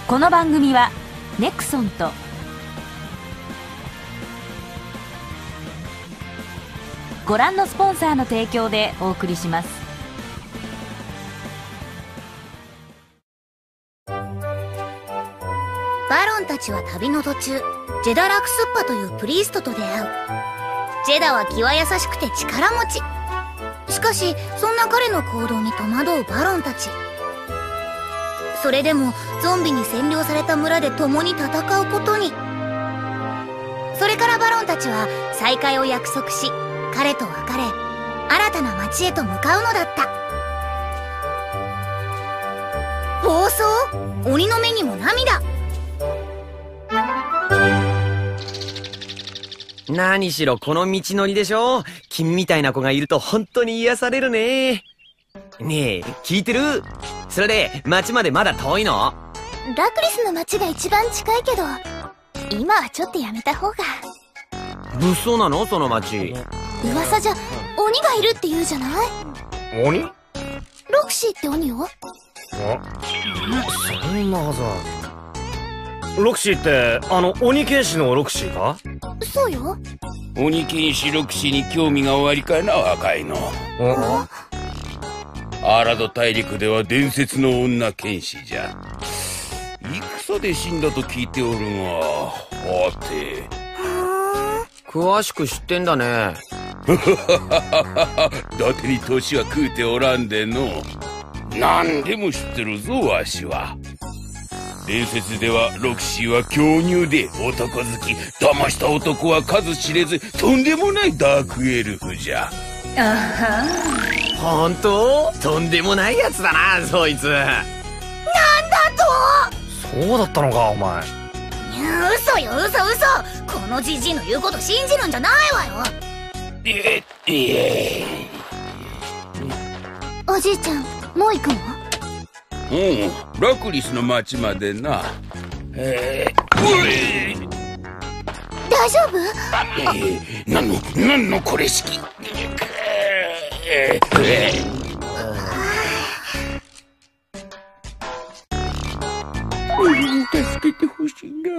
この番組はネクソンとご覧のスポンサーの提供でお送りします。 バロンたちは旅の途中、ジェダ・ラクスッパというプリーストと出会う。ジェダは気は優しくて力持ち。しかしそんな彼の行動に戸惑うバロンたち。それでもゾンビに占領された村で共に戦うことに。それからバロンたちは再会を約束し、彼と別れ、新たな町へと向かうのだった。暴走？鬼の目にも涙。 何しろこの道のりでしょ。君みたいな子がいると本当に癒されるね。ねえ、聞いてる？それで町までまだ遠いの？ ラクリスの町が一番近いけど、今はちょっとやめた方が。 物騒なのその町？ 噂じゃ鬼がいるって言うじゃない？ 鬼？ ロクシーって鬼よ。 そんなはずは。ロクシーって鬼剣士のロクシーか？ そうよ。 鬼剣士ロクシーに興味がおありかな、若いの。アーラド大陸では伝説の女剣士じゃ。戦で死んだと聞いておるが、はて。 詳しく知ってんだね。 伊達に年は食うておらんでの。何でも知ってるぞ、わしは。伝説ではロクシーは強乳で男好き、騙した男は数知れず、とんでもないダークエルフじゃ。 本当？とんでもないやつだな、そいつ。 なんだそうだったのか、お前。 嘘よ、嘘。このジジイの言うこと信じるんじゃないわよ。おじいちゃん、もう行くの？ ラクリスの町までな。 大丈夫？ なんのこれしき。助けてほしいな。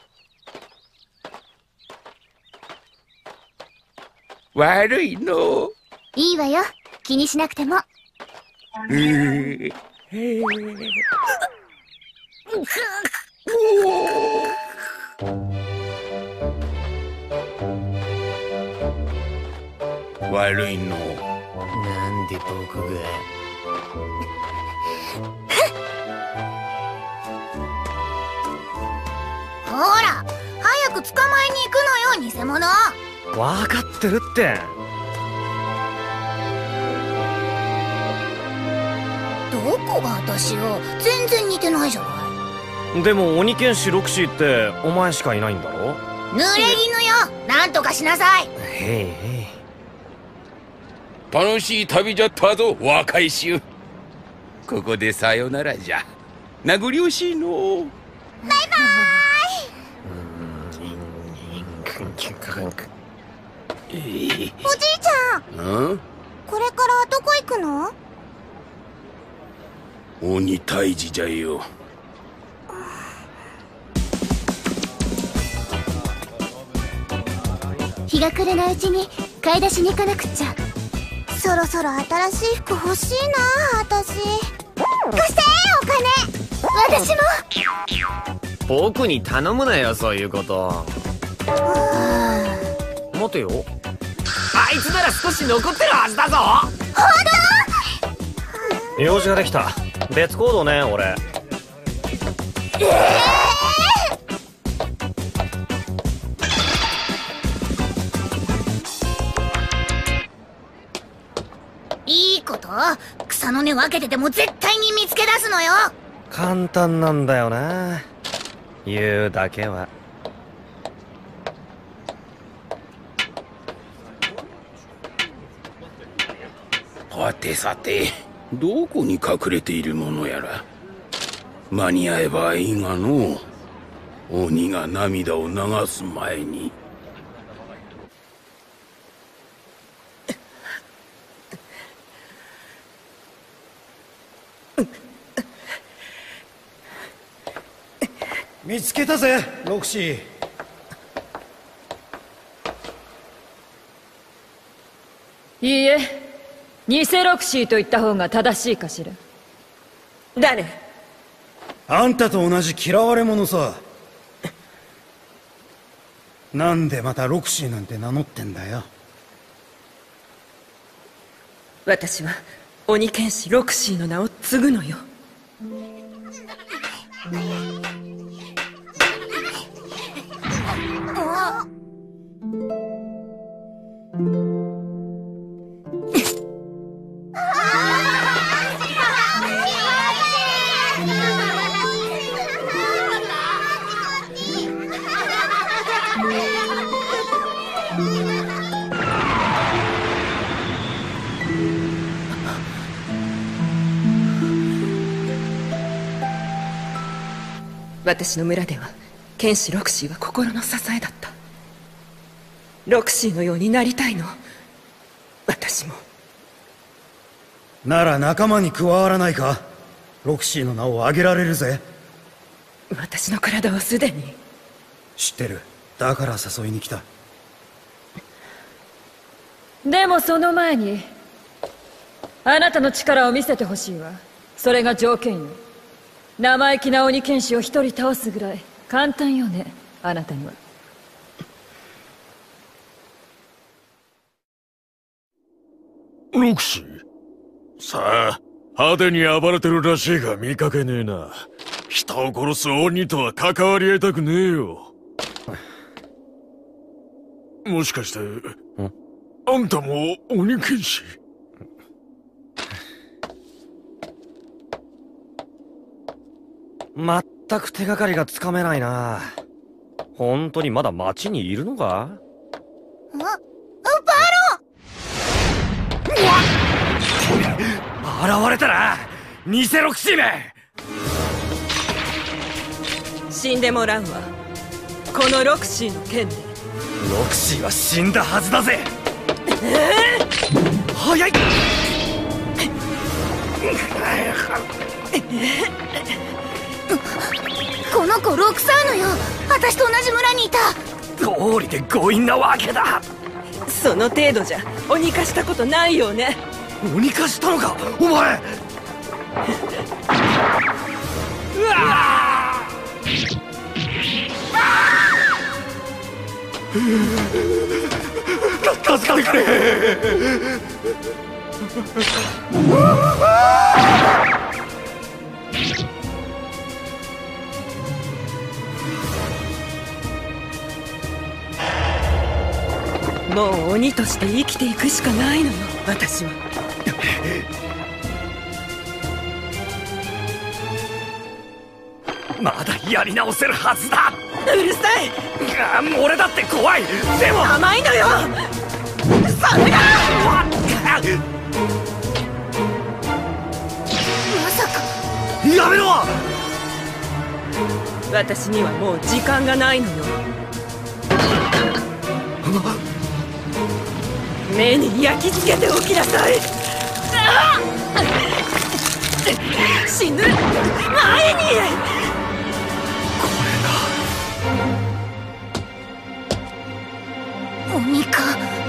悪いの。 いいわよ、気にしなくても。 悪いの。 なんで僕が。 ほら、早く捕まえに行くのよ、偽物。 わかってるって。 どこが私よ、全然似てないじゃない。 でも鬼剣士ロクシーってお前しかいないんだろ？ 濡れ衣よ、なんとかしなさい。 へい。 楽しい旅じゃったぞ、若い衆。ここでさよならじゃ。名残惜しいの。 バイバーイ。おじいちゃん、これからどこ行くの？ 鬼退治じゃよ。 日が暮れないうちに買い出しに行かなくっちゃ。そろそろ新しい服欲しいな、私。貸してお金。私も。 僕に頼むなよ、そういうこと。待てよ、あいつなら少し残ってるはずだぞ。 用事ができた。別行動ね、俺。 いいこと？草の根分けてても絶対に見つけ出すのよ。 簡単なんだよな、言うだけは。 はてさて、どこに隠れているものやら。間に合えばいいがの。鬼が涙を流す前に。 見つけたぜロクシー。 いいえ、偽ロクシーと言った方が正しいかしら。 誰？ あんたと同じ嫌われ者さ。なんでまたロクシーなんて名乗ってんだよ。 私は鬼剣士ロクシーの名を継ぐのよ。私の村では剣士ロクシーは心の支えだった。ロクシーのようになりたいの。私も。 なら仲間に加わらないか。ロクシーの名を挙げられるぜ。 私の体はすでに。 知ってる。だから誘いに来た。 でもその前にあなたの力を見せてほしいわ。それが条件よ。生意気な鬼剣士を一人倒すぐらい簡単よね、あなたには。 ロクシーさあ、派手に暴れてるらしいが見かけねえな。人を殺す鬼とは関わり得たくねえよ。もしかしてあんたも鬼剣士？ まったく手がかりがつかめないな。本当にまだ町にいるのか？ バ現れたな、偽ロクシーめ！ 死んでもらうわ、このロクシーの剣で。 ロクシーは死んだはずだぜ。早い！ この子ロクサーヌよ。私と同じ村にいた。 道理で強引なわけだ。 その程度じゃ鬼化したことないよね。 鬼化したのかお前。うわ助かってくれ。 もう鬼として生きていくしかないのよ、私は。 まだやり直せるはずだ。 うるさい。 俺だって怖い。でも甘いのよそれが。 まさか。 やめろ。 私にはもう時間がないのよ。目に焼き付けておきなさい。死ぬ前に。 鬼か。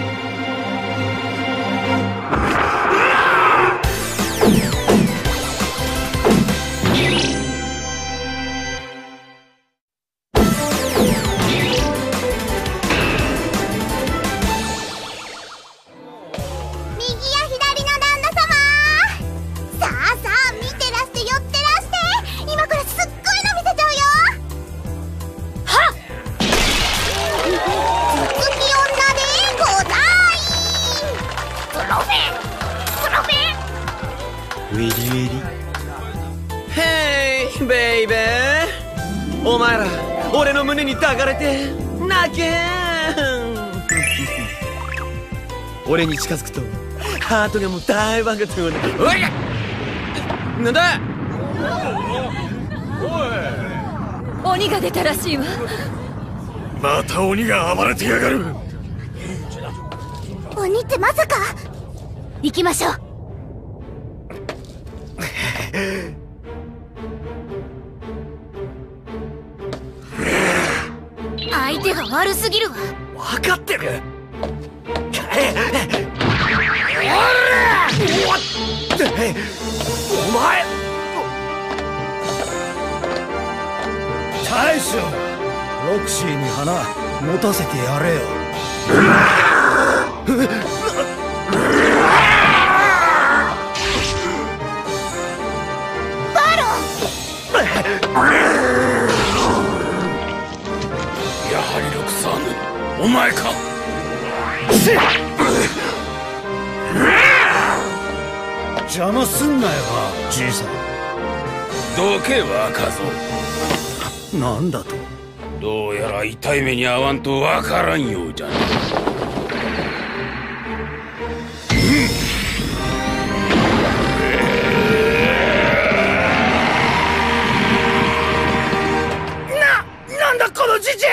ベイベー、お前ら俺の胸に抱かれて泣けん。俺に近づくとハートがもう大爆発をね。おいなんだ。 鬼が出たらしいわ。 また鬼が暴れてやがる。 鬼ってまさか。行きましょう。 相手が悪すぎるわ。 分かってる。お前大将、ロクシーに花持たせてやれよ。 バロン。 やはりロクサーヌ、お前か。 邪魔すんなよな、じいさん。 どけ若造。 なんだと。 どうやら痛い目に遭わんとわからんようじゃな。 なんだこのじじい。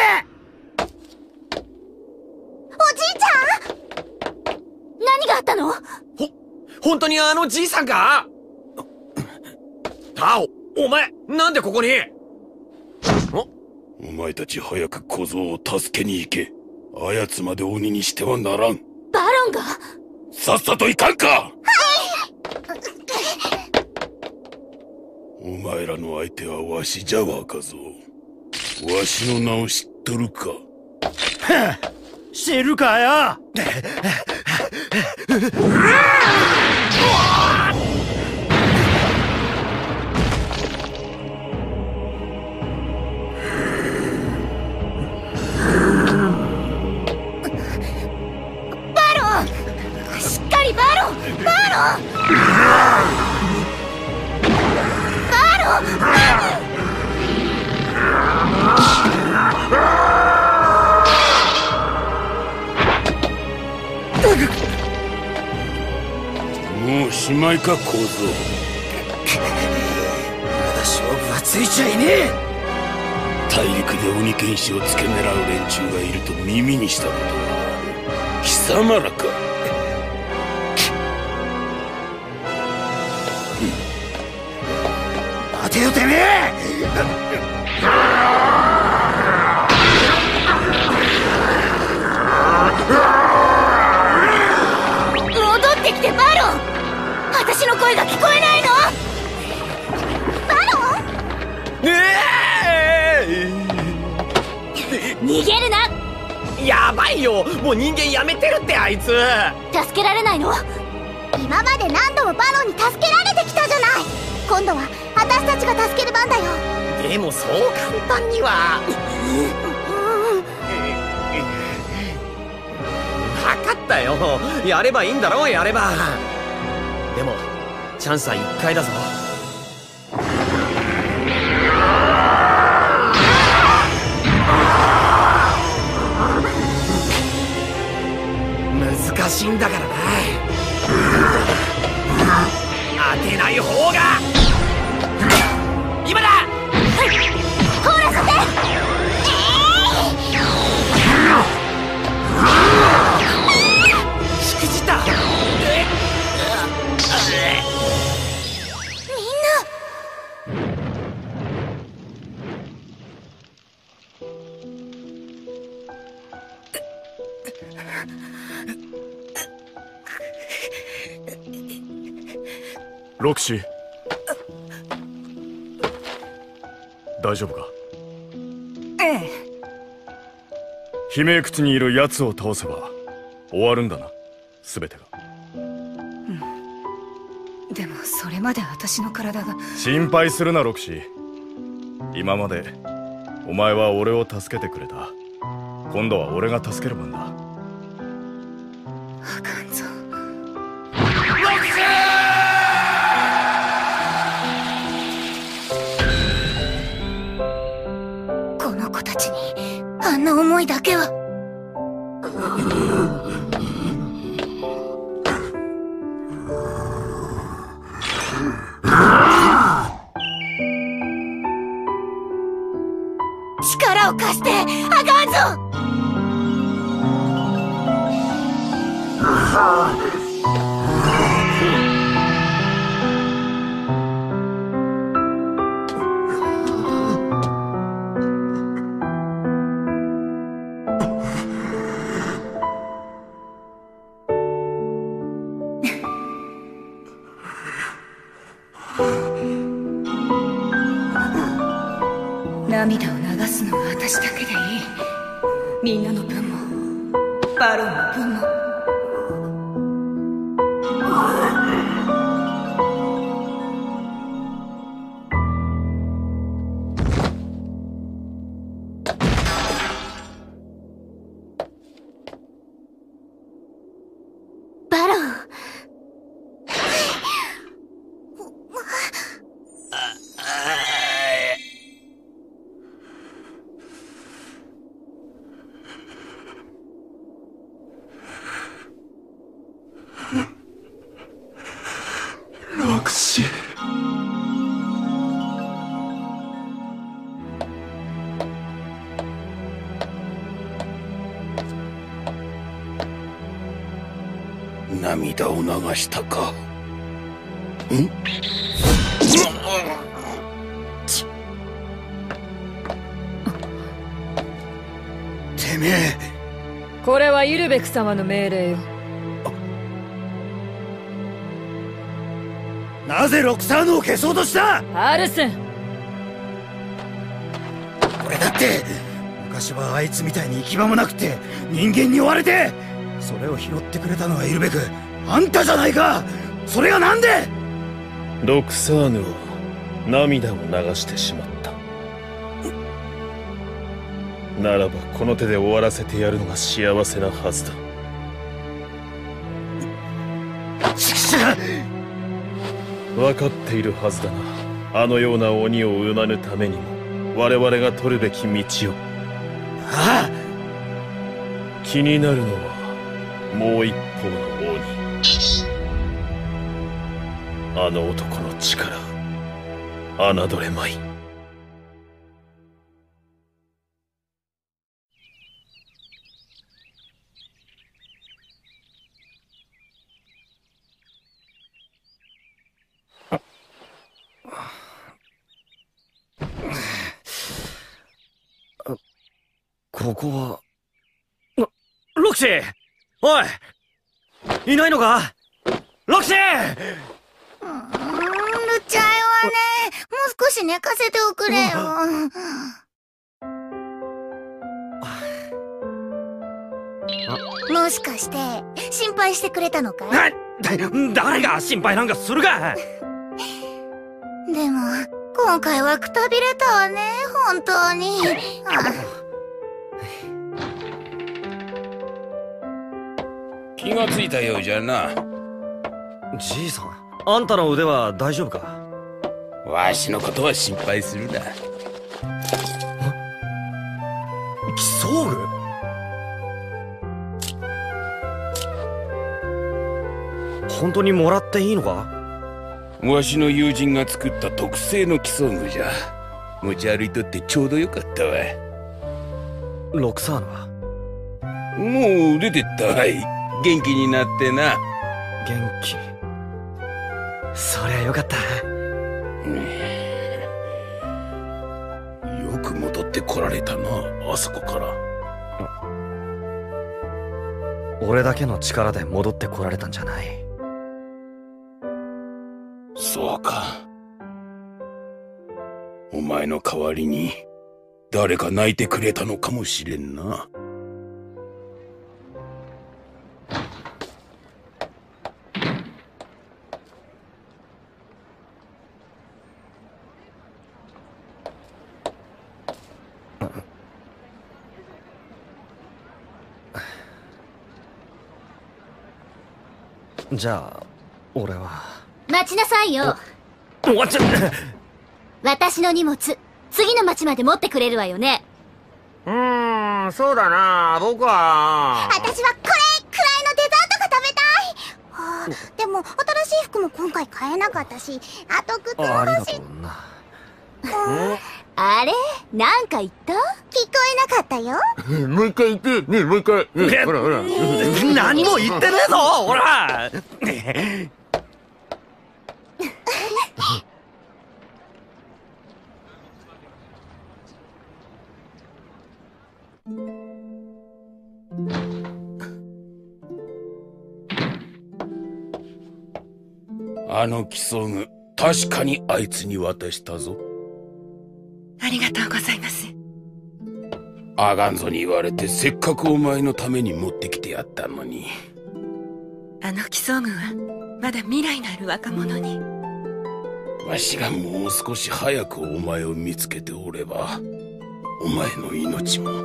おじいちゃん、何があったの？ 本当にあのじいさんか？タオ、お前なんでここに？ お前たち早く小僧を助けに行け。あやつまで鬼にしてはならん。 バロンが？ さっさと行かんか。はい。お前らの相手はわしじゃ若造。わしの名を知っとるか？ 知るかよ。 もうしまいか小僧。 まだ勝負はついちゃいねえ。 大陸で鬼剣士を付け狙う連中がいると耳にしたことがある。貴様らか。 待てよてめえ。 戻ってきてバロン。私の声が聞こえないの？バロン？逃げるな。 やばいよ、もう人間やめてるってあいつ。 助けられないの？今まで何度もバロンに助けられてきたじゃない。今度は私たちが助ける番だよ。 でもそう簡単には。分かったよ、やればいいんだろう。やれば。でもチャンスは1回だぞ。難しいんだからな。当てない方が今だ。 放らせて。 しくじった。 みんな。 ロクシー、大丈夫か？ ええ。 悲鳴窟にいる奴を倒せば終わるんだな、全てが。 でもそれまで私の体が。 心配するなロクシー。今までお前は俺を助けてくれた。今度は俺が助ける番だ。 あかんぞ。 この子たちにあんな思いだけは。力を貸して。あかんぞ。 涙を流すのは私だけでいい。みんなの分もバロンの分も。 バロン。 ロクシー。 涙を流したか。ん？ てめえ。 これはイルベク様の命令よ。 なぜロクサーヌを消そうとした？ アルセン。 俺だって昔はあいつみたいに行き場もなくて人間に追われて、それを拾ってくれたのはイルベク、あんたじゃないか。それがなんで？ ロクサーヌを涙を流してしまった。ならばこの手で終わらせてやるのが幸せなはずだ。分かっているはずだな。あのような鬼を生まぬためにも我々が取るべき道を。 ああ。 気になるのはもう一方の鬼。あの男の力、侮れまい。 ここはロクシー。おい、いないのかロクシー。 ルチャイはね、もう少し寝かせておくれよ。もしかして心配してくれたのかい？ 誰が心配なんかするか。 でも今回はくたびれたわね、本当に。 気がついたようじゃな。 じいさん、あんたの腕は大丈夫か？ わしのことは心配するな。 キソーグ？本当にもらっていいのか？ わしの友人が作った特製の基礎具じゃ。持ち歩いとってちょうどよかったわ。 ロクサーヌは？ もう出てったわい。元気になってな。 元気？そりゃよかった。 よく戻ってこられたな、あそこから。 俺だけの力で戻ってこられたんじゃない。 そうか。お前の代わりに誰か泣いてくれたのかもしれんな。 じゃあ俺は。 待ちなさいよ。私の荷物、次の町まで持ってくれるわよね。 そうだな。僕は。 私はこれくらいのデザートが食べたい。でも新しい服も今回買えなかったし、あと靴もありが欲しい。 とうな。 あれ、なんか言った？聞こえなかったよ。 もう一回言って。ねえ、もう一回。ほらほら。 何も言ってねえぞ、ほら。 あの基礎具、確かにあいつに渡したぞ。 ありがとうございます。 アガンゾに言われてせっかくお前のために持ってきてやったのに。 あの奇想軍はまだ未来のある若者に。 わしがもう少し早くお前を見つけておれば、お前の命も。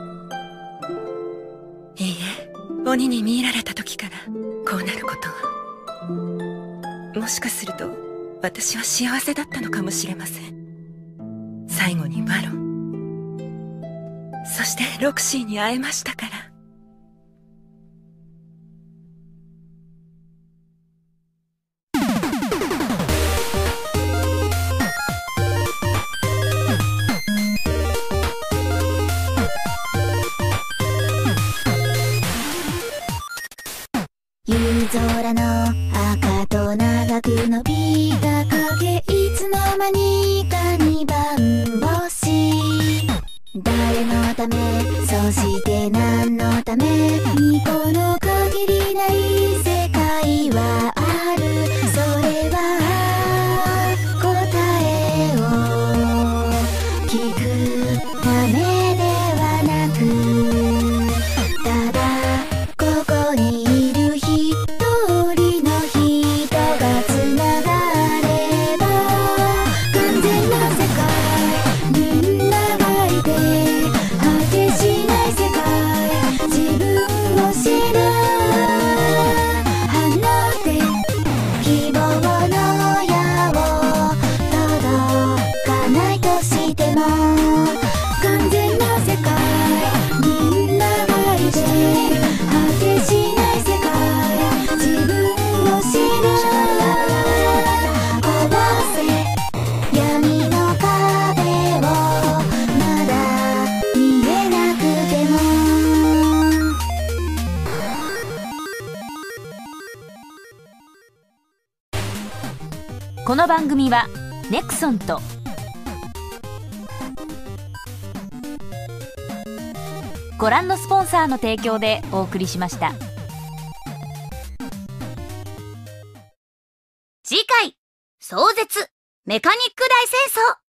いいえ、鬼に見入られた時からこうなることは。もしかすると私は幸せだったのかもしれません。最後にバロン、そしてロクシーに会えましたから。 夕空の赤と長く伸びた影、いつの間にか二番星。誰のため、そして何のためにこの限りない世界はある。それは答えを聞くためではなく、ただここにいる一人の人がつながれば完全な世界。みんながいて果てしない世界。自分を知る放って希望の矢を届かないとしても完全な世界。みんながいて果てしない世界。自分を知る壊せ闇の壁をまだ見えなくても。 この番組はネクソンとご覧のスポンサーの提供でお送りしました。 次回、壮絶メカニック大戦争。